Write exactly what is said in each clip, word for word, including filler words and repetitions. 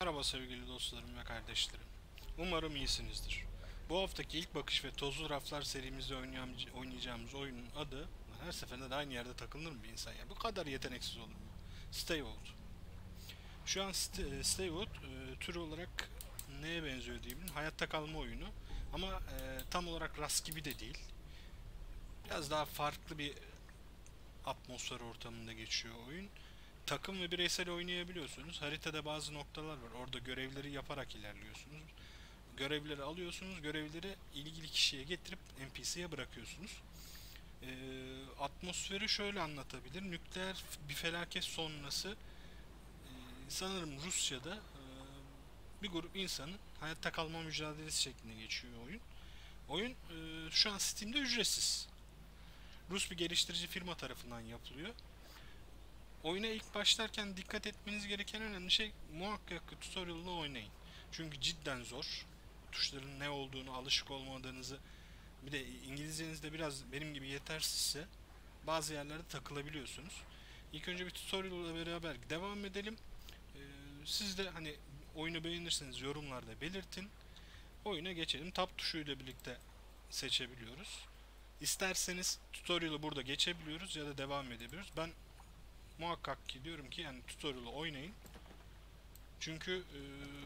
Merhaba sevgili dostlarım ve kardeşlerim. Umarım iyisinizdir. Bu haftaki ilk bakış ve tozlu raflar serimizde oynayacağımız oyunun adı, her seferinde de aynı yerde takılır mı bir insan ya? Bu kadar yeteneksiz olur mu? Stay Out. Şu an St- Stay Out e, tür olarak neye benziyor diyebilirim? Hayatta kalma oyunu. Ama e, tam olarak Rust gibi de değil. Biraz daha farklı bir atmosfer ortamında geçiyor oyun. Takım ve bireysel oynayabiliyorsunuz. Haritada bazı noktalar var. Orada görevleri yaparak ilerliyorsunuz. Görevleri alıyorsunuz. Görevleri ilgili kişiye getirip N P C'ye bırakıyorsunuz. Ee, Atmosferi şöyle anlatabilir. Nükleer bir felaket sonrası e, sanırım Rusya'da e, bir grup insanın hayatta kalma mücadelesi şeklinde geçiyor oyun. Oyun e, şu an Steam'de ücretsiz. Rus bir geliştirici firma tarafından yapılıyor. Oyuna ilk başlarken dikkat etmeniz gereken önemli şey muhakkak tutorial'ını oynayın. Çünkü cidden zor. Tuşların ne olduğunu alışık olmadığınızı, bir de İngilizceniz de biraz benim gibi yetersizse bazı yerlerde takılabiliyorsunuz. İlk önce bir tutorial ile beraber devam edelim. Ee, Siz de hani oyunu beğenirseniz yorumlarda belirtin. Oyuna geçelim. Tab tuşuyla birlikte seçebiliyoruz. İsterseniz tutorial'ı burada geçebiliyoruz ya da devam edebiliyoruz. Ben muhakkak ki diyorum ki yani tutorial'ı oynayın. Çünkü e,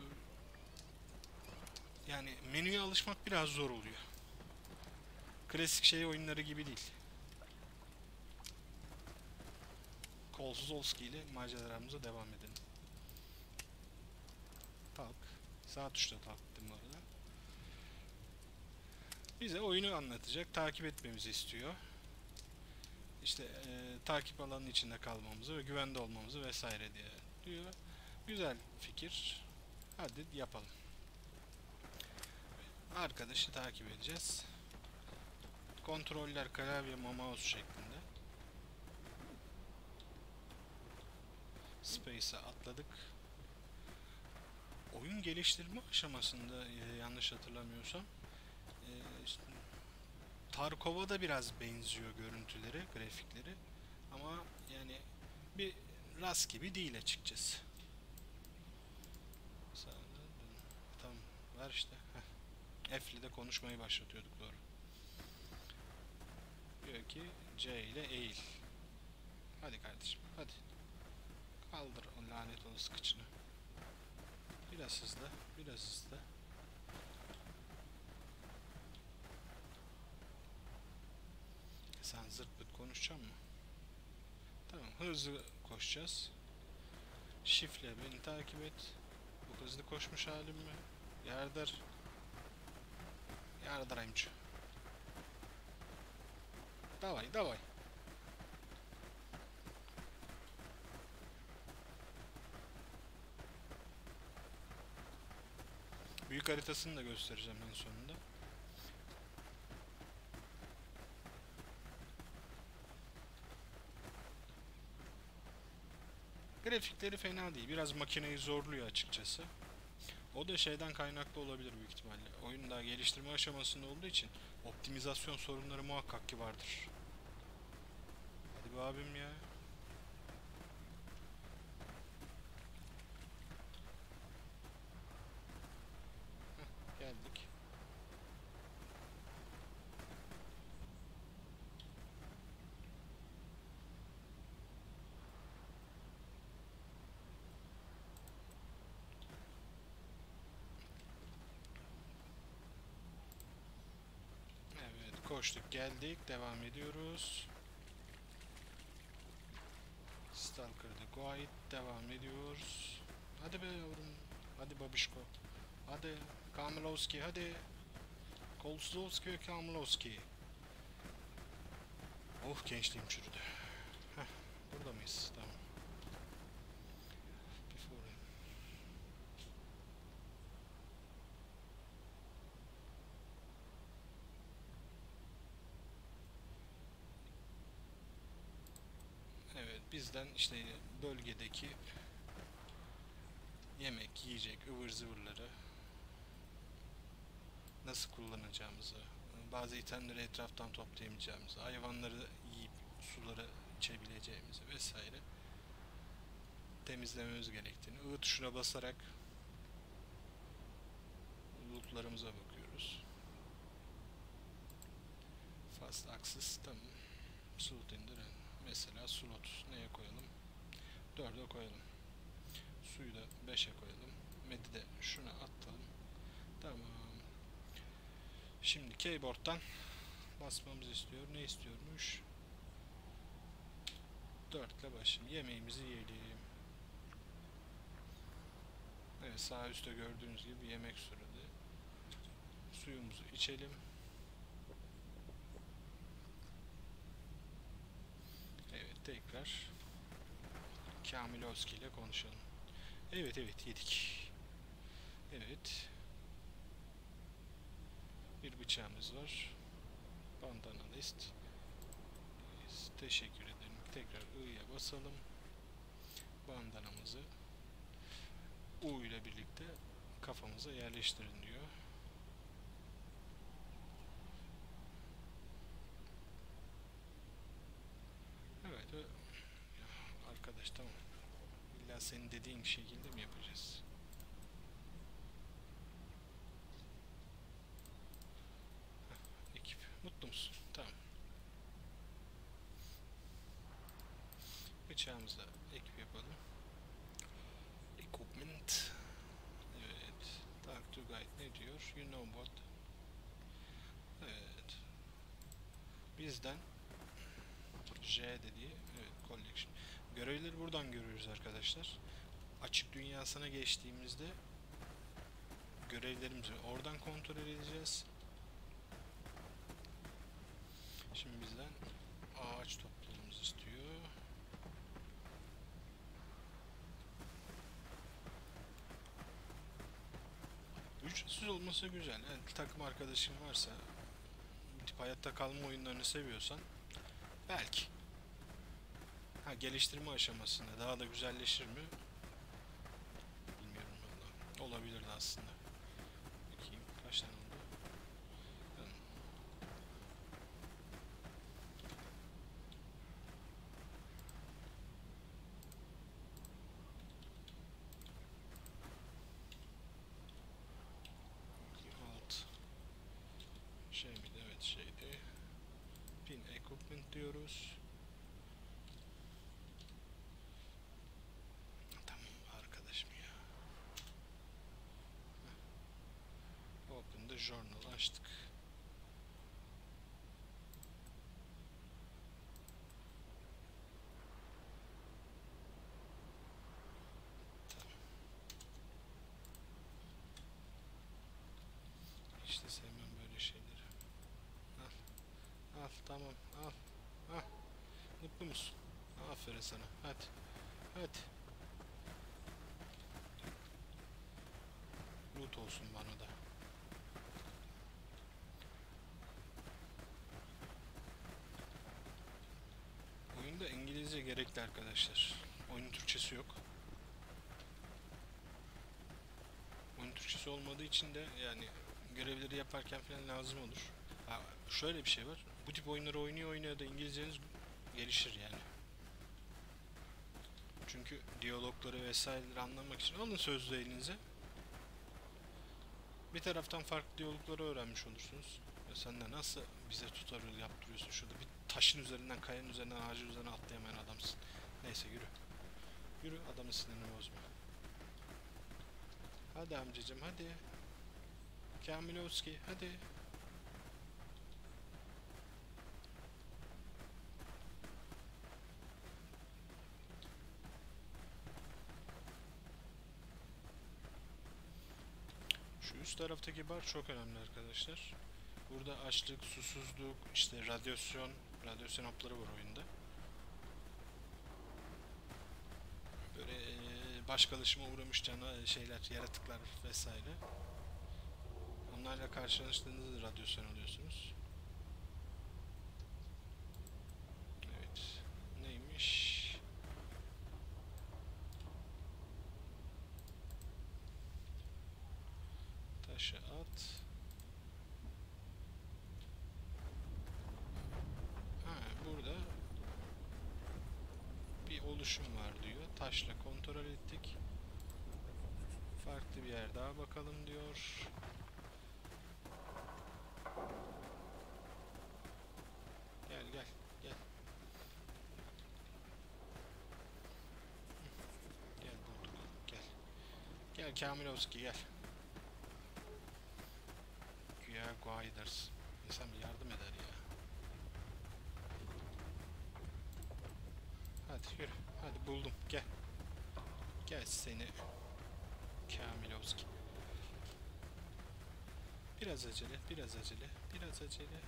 yani menüye alışmak biraz zor oluyor. Klasik şey oyunları gibi değil. Kolsuz Olski ile maceralarımıza devam edelim. Talk. Sağ tuşla talk dedim bu arada. Bize oyunu anlatacak. Takip etmemizi istiyor. İşte e, takip alanının içinde kalmamızı ve güvende olmamızı vesaire diye diyor. Güzel fikir. Hadi yapalım. Arkadaşı takip edeceğiz. Kontroller klavye ve mouse şeklinde. Space'a atladık. Oyun geliştirme aşamasında e, yanlış hatırlamıyorsam e, işte, Tarkov'a da biraz benziyor görüntüleri, grafikleri. Ama yani bir Rust gibi değil açıkçası. Tamam, ver işte. Heh. F ile de konuşmayı başlatıyorduk, doğru. Diyor ki C ile eğil. Hadi kardeşim, hadi. Kaldır o lanet olası kıçını. Biraz hızlı, biraz hızlı. Sen zırt pırt konuşacaksın mı? Tamam, hızlı koşacağız. Shift'le beni takip et. Bu hızlı koşmuş halim mi? Yardır. Yardır amca. Davay davay. Büyük haritasını da göstereceğim en sonunda. Grafikleri fena değil. Biraz makineyi zorluyor açıkçası. O da şeyden kaynaklı olabilir büyük ihtimalle. Oyun daha geliştirme aşamasında olduğu için optimizasyon sorunları muhakkak ki vardır. Hadi be abim ya. Geldik. Evet, koştuk geldik. Devam ediyoruz. Stalker'da Guide devam ediyoruz. Hadi be yavrum. Hadi babişko. Hadi Kamilowski hadi. Kolsuzowski ve Kamilowski. Oh, gençliğim çürüdü. Heh, burada mıyız? Tamam. Before. Evet, bizden işte bölgedeki yemek, yiyecek, ıvır zıvırları nasıl kullanacağımızı, bazı itemleri etraftan toplayamayacağımızı, hayvanları yiyip suları içebileceğimizi vesaire temizlememiz gerektiğini, I tuşuna basarak slotlarımıza bakıyoruz. Fast access tamam. Slot indirin. Mesela slot neye koyalım? dörde koyalım. Suyu da beşe koyalım. Med'i de şuna atalım. Tamam. Şimdi keyboard'dan basmamızı istiyor. Ne istiyormuş? dört ile başlayalım. Yemeğimizi yiyelim. Evet, sağ üstte gördüğünüz gibi bir yemek sürede. Suyumuzu içelim. Evet, tekrar Kamilowski ile konuşalım. Evet evet yedik. Evet. Bir bıçağımız var. Bandana list. Teşekkür ederim. Tekrar I'ya basalım. Bandanamızı U ile birlikte kafamıza yerleştirin diyor. Evet. Arkadaş tamam. İlla senin dediğin şekilde mi yapacağız? Heh, ekip. Mutlu musun? Tamam. Bıçağımızla ekip yapalım. Equipment. Evet. Talk to guide ne diyor? You know what? Evet. Bizden J dediği evet collection. Görevleri buradan görüyoruz arkadaşlar. Açık dünyasına geçtiğimizde görevlerimizi oradan kontrol edeceğiz. Şimdi bizden ağaç toplamamızı istiyor. Ücretsiz olması güzel. Yani takım arkadaşın varsa, bu tip hayatta kalma oyunlarını seviyorsan belki. Ha, geliştirme aşamasında daha da güzelleşir mi? Bilmiyorum valla. Olabilirdi aslında. Bakayım kaç tane oldu? Hmm. Alt. Şey miydi? Evet şeydi. Pin equipment diyoruz. Tamam arkadaşım ya. Open the journal açtık. İşte sevmem böyle şeyleri. Al. Al tamam al. Al. Mutlu musun? Aferin sana. Hadi. Hadi. Loot olsun bana da. Oyunda İngilizce gerekli arkadaşlar. Oyunun Türkçesi yok. Oyunun Türkçesi olmadığı için de yani görevleri yaparken falan lazım olur. Ha, şöyle bir şey var. Bu tip oyunları oynuyor oynuyor da İngilizceniz gelişir yani. Çünkü diyalogları vesaireleri anlamak için alın sözlüğü elinize. Bir taraftan farklı diyalogları öğrenmiş olursunuz. Ya sen de nasıl bize tutarlı yaptırıyorsun şurada bir taşın üzerinden, kayanın üzerinden, ağacın üzerinden atlayamayan adamsın. Neyse yürü. Yürü, adamın sinirini bozma. Hadi amcacım hadi. Kamilowski hadi. Şu üst taraftaki bar çok önemli arkadaşlar. Burada açlık, susuzluk, işte radyasyon, radyasyon hapları var oyunda. Böyle baş kalaşıma uğramış cana şeyler, yaratıklar vesaire. Onlarla karşılaştığınızda da radyasyon alıyorsunuz. Evet. Neymiş? Taşı at. Ha, burada bir oluşum var diyor. Taşla kontrol ettik. Farklı bir yer daha bakalım diyor. Gel Kamilovski gel. Güya Guiders. İnsan bir yardım eder ya. Hadi yürü. Hadi buldum. Gel. Gel seni. Kamilovski. Biraz acele, biraz acele, biraz acele.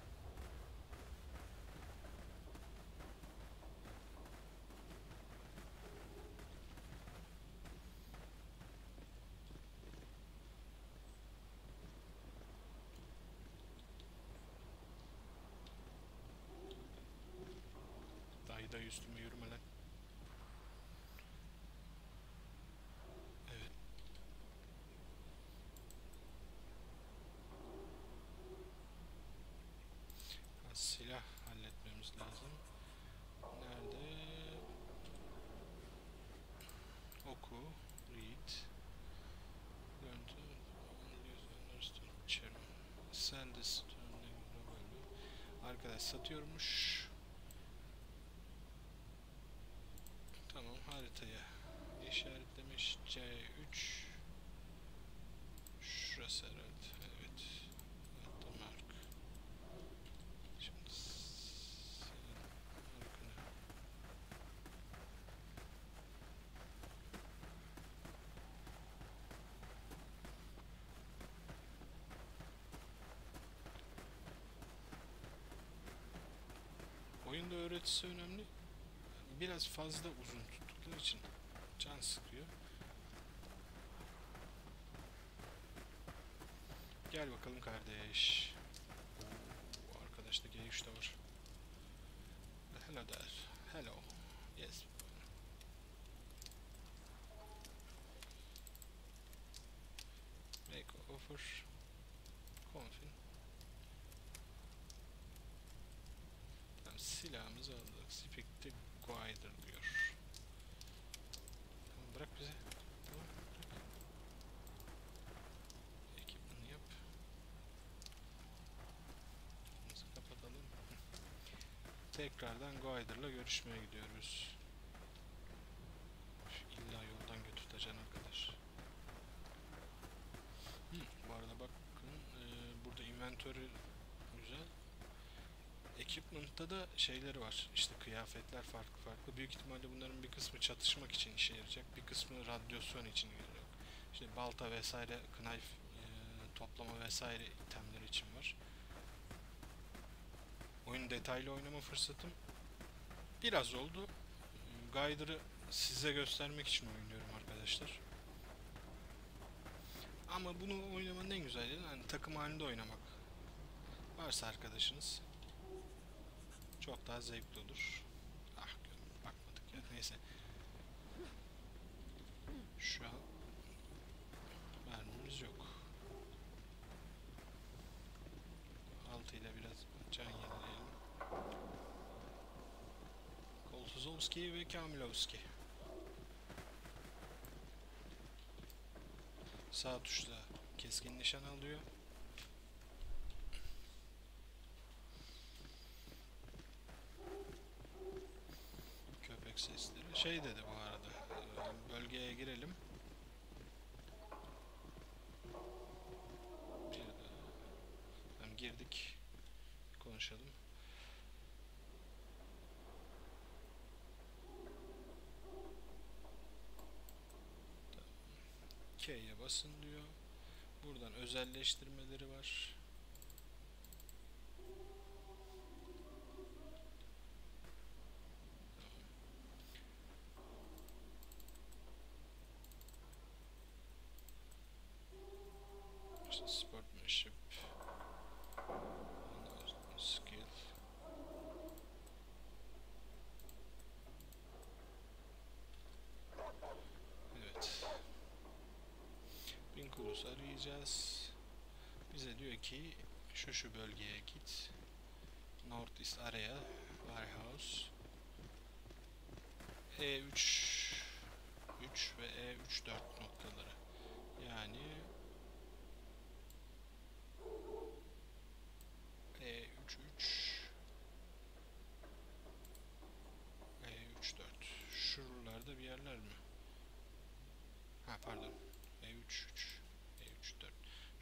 Dayı dayı üstüme yürüme lan. Evet. Ha, silah halletmemiz lazım. Nerede? Oku. Read. Learn to understand chairman. Sell this to arkadaş satıyormuş. Tamam, haritaya işaretlemiş. C üç. Şurası herhalde. Evet. Hatta mark. Şimdi senin markını. Oyunda öğretisi önemli. Biraz fazla uzun tuttukları için can sıkıyor. Gel bakalım kardeş. Bu arkadaşta G üç de var. Hello there. Hello. Yes. Make offer. Confirm. Tamam, silahımızı aldık. Speak the Guider diyor. Tamam, bırak bize. Tamam, bırak. Ekipmanı yap. Kapımızı kapatalım. Tekrardan Guider'la görüşmeye gidiyoruz. İlla yoldan götürteceksin arkadaş. Hı, bu arada bakın e, burada inventörü güzel. Equipment'ta da şeyleri var. İşte kıyafetler farklı farklı. Büyük ihtimalle bunların bir kısmı çatışmak için işe yarayacak. Bir kısmı radyasyon için yarayacak. İşte balta vesaire, knife e, toplama vesaire itemleri için var. Oyun detaylı oynama fırsatım biraz oldu. Guider'ı size göstermek için oynuyorum arkadaşlar. Ama bunu oynamanın en güzel yeri hani takım halinde oynamak. Varsa arkadaşınız çok daha zevkli olur. Ah, bakmadık ya. Neyse. Şu an mermimiz yok. altı ile biraz can yenileyelim. Koltuzovski ve Kamilovski. Sağ tuşla keskin nişan alıyor. Köpek sesleri. Şey dedi bu arada. Bölgeye girelim. Bir de tamam, girdik. Konuşalım. K'ye basın diyor. Buradan özelleştirmeleri var. İşte sportsmanship, skill. Evet. Vinculus arayacağız. Bize diyor ki şu şu bölgeye git. North East Area Warehouse. E üç üç ve E üç dört noktaları. Yani E üç üç E üç dört. Şuralarda bir yerler mi? Ha, pardon.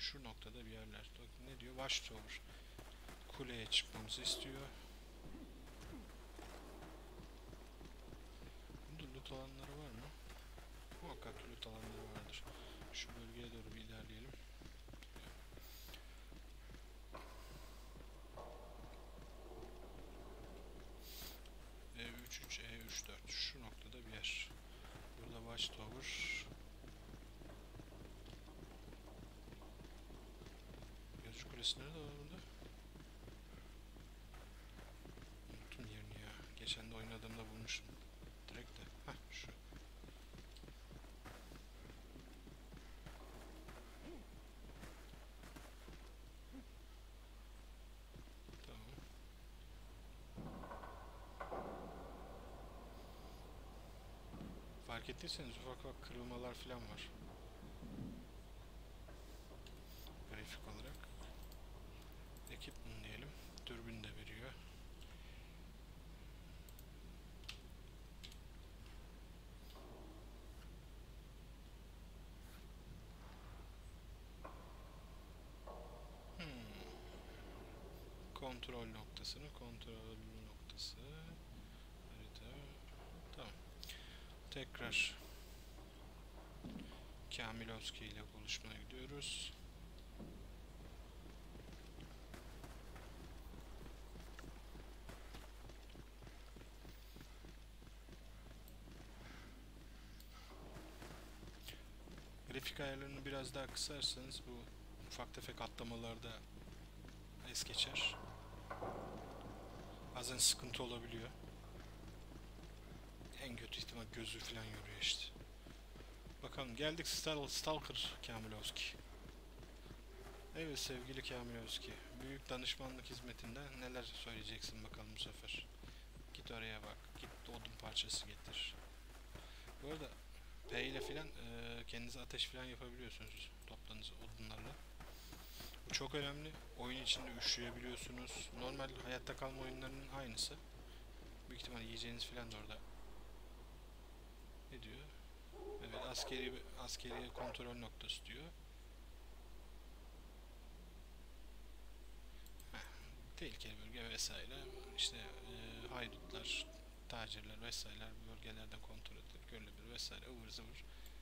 Şu noktada bir yerler. Ne diyor? Watchtower. Kuleye çıkmamızı istiyor. Burada loot alanları var mı? Muhakkak loot alanları vardır. Şu bölgeye doğru bir ilerleyelim. E üç üç, E üç dört. Şu noktada bir yer. Burada Watchtower. Gözcü kulesi nerede var burada? Unuttum yerini ya. Geçen de oynadığımda bulmuştum. Direkt de. Hah şu. Tamam. Fark ettiyseniz ufak ufak kırılmalar falan var. Grafik olarak. Equipment diyelim. Dürbün de veriyor. Hmm. Kontrol noktasını kontrol noktası. Harita. Tamam. Tekrar Kamilovski ile buluşmaya gidiyoruz. Grafik ayarlarını biraz daha kısarsanız bu ufak tefek atlamalarda es geçer. Bazen sıkıntı olabiliyor. En kötü ihtimal gözü falan yoruyor işte. Bakalım geldik Stal Stalker Kamilovski. Evet sevgili Kamilovski. Büyük danışmanlık hizmetinde neler söyleyeceksin bakalım bu sefer. Git oraya bak. Git odun parçası getir. Bu arada P ile filan e, kendinize ateş filan yapabiliyorsunuz topladığınız odunlarla. Bu çok önemli. Oyun içinde üşüyebiliyorsunuz. Normal hayatta kalma oyunlarının aynısı. Büyük ihtimal yiyeceğiniz filan da orada. Ne diyor? Evet askeri askeri kontrol noktası diyor. Heh, tehlikeli bölge vesaire. İşte e, haydutlar, tacirler vesaireler bu bölgelerden kontrol edilir, görülebilir vesaire ıvır zıvır.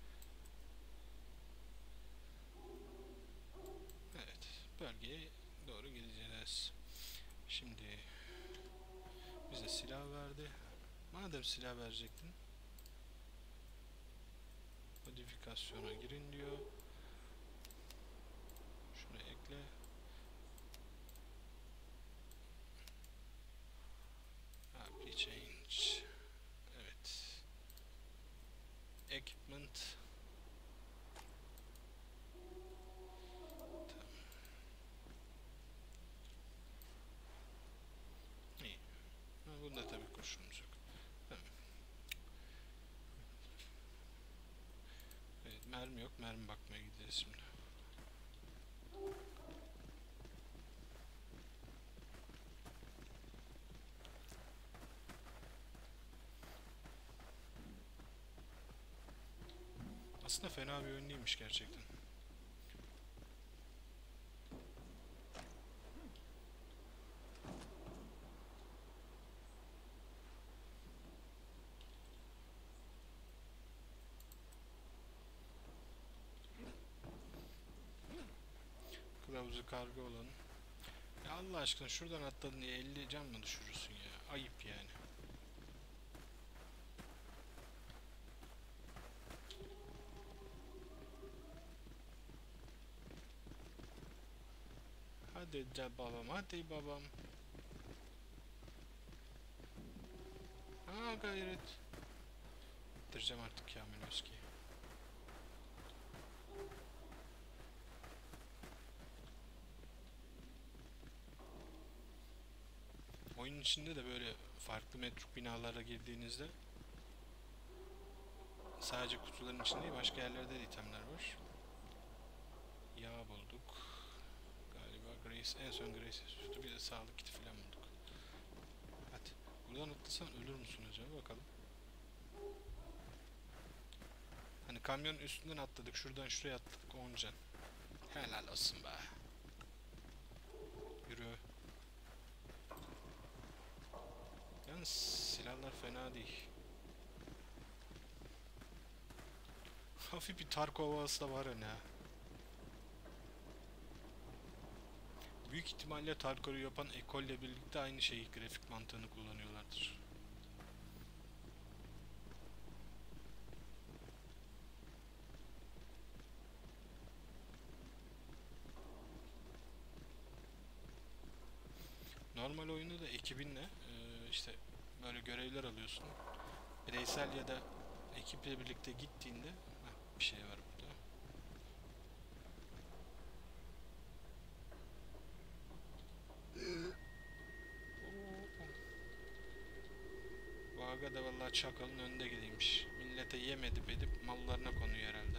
Evet, bölgeye doğru gideceğiz. Şimdi bize silah verdi. Madem silah verecektin, modifikasyona girin diyor. Şunu ekle. Apply change. Evet. Equipment. Tamam. İyi. Ama bunda tabii kurşunumuz yok. Tamam. Evet, mermi yok. Mermi bakmaya gideceğiz şimdi. Aslında fena bir oyun değilmiş gerçekten. Kılavuzu karga olan. Ya Allah aşkına şuradan atladın diye elli can mı düşürürsün ya? Ayıp yani. Hadi babam, hadi babam. Ha gayret. Bitireceğim artık Kamil Özki'yi. Oyunun içinde de böyle farklı metruk binalara girdiğinizde sadece kutuların içinde değil başka yerlerde de itemler var. Yağ bulduk. Galiba Grace, en son Grace sütü bir de sağlık kiti falan bulduk. Hadi. Buradan atlasan ölür müsün acaba bakalım. Hani kamyonun üstünden atladık. Şuradan şuraya atladık. on can. Helal olsun be. Yürü. Yalnız silahlar fena değil. Hafif bir Tarkov havası da var hani ha. Büyük ihtimalle Tarkov'u yapan ekolle birlikte aynı şeyi, grafik mantığını kullanıyorlardır. Normal oyunda da ekibinle e, işte böyle görevler alıyorsun. Bireysel ya da ekiple birlikte gittiğinde heh, bir şey var burada. Bu aga da vallahi çakalın önünde gideymiş. Millete yem edip edip mallarına konuyor herhalde.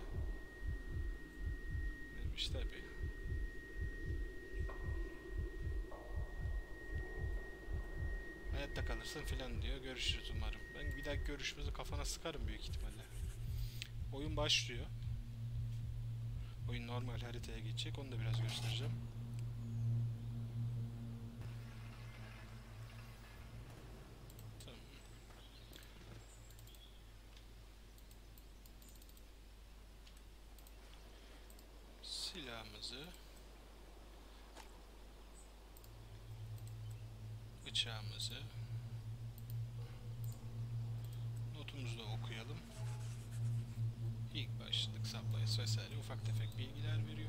Demiş tabi. Hayatta kalırsın filan diyor. Görüşürüz umarım. Ben bir dahaki görüşümüzü kafana sıkarım büyük ihtimalle. Oyun başlıyor. Oyun normal haritaya geçecek. Onu da biraz göstereceğim. Tamam. Silahımızı, bıçağımızı, notumuzu da okuyalım. İlk başlık, supplies vesaire ufak tefek bilgiler veriyor.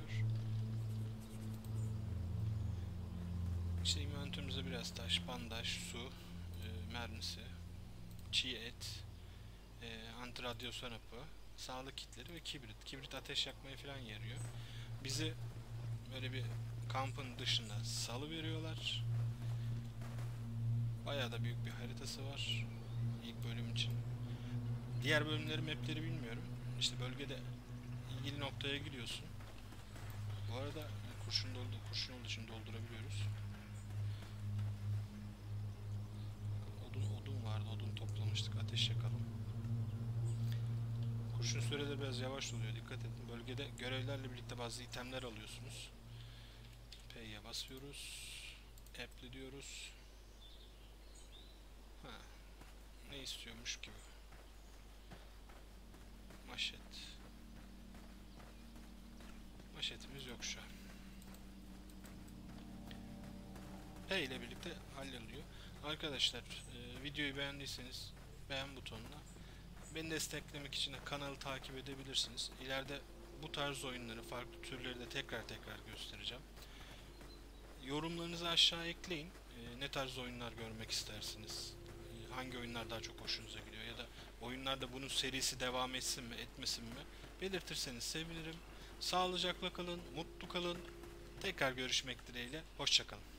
İşte inventörümüze biraz taş, bandaj, su, e, mermisi, çiğ et, e, antiradyasyon hapı, sağlık kitleri ve kibrit. Kibrit ateş yakmaya falan yarıyor. Bizi böyle bir kampın dışında salı veriyorlar. Bayağı da büyük bir haritası var ilk bölüm için. Diğer bölümleri, mapleri bilmiyorum. İşte bölgede ilgili noktaya giriyorsun. Bu arada kurşun doldu, kurşun olduğu için doldurabiliyoruz. Odun, odun vardı, odun toplamıştık. Ateş yakalım. Kurşun süreleri biraz yavaş oluyor, dikkat edin. Bölgede görevlerle birlikte bazı itemler alıyorsunuz. P'ye basıyoruz. Apply diyoruz. Ha, ne istiyormuş gibi. Maşet. Maşetimiz yok şu an. P ile birlikte halloluyor. Arkadaşlar e, videoyu beğendiyseniz beğen butonuna. Beni desteklemek için de kanalı takip edebilirsiniz. İleride bu tarz oyunları, farklı türleri de tekrar tekrar göstereceğim. Yorumlarınızı aşağı ekleyin. E, ne tarz oyunlar görmek istersiniz? E, hangi oyunlar daha çok hoşunuza gidiyor? Ya da oyunlarda bunun serisi devam etsin mi, etmesin mi? Belirtirseniz sevinirim. Sağlıcakla kalın, mutlu kalın. Tekrar görüşmek dileğiyle. Hoşça kalın.